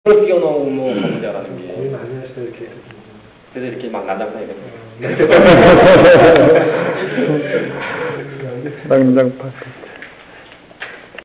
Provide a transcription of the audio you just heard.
끼워넣으면 가보자라는 게. 고민 많이 하시다 이렇게. 그래서 이렇게 막 난장판이 됐어요. 낭장판.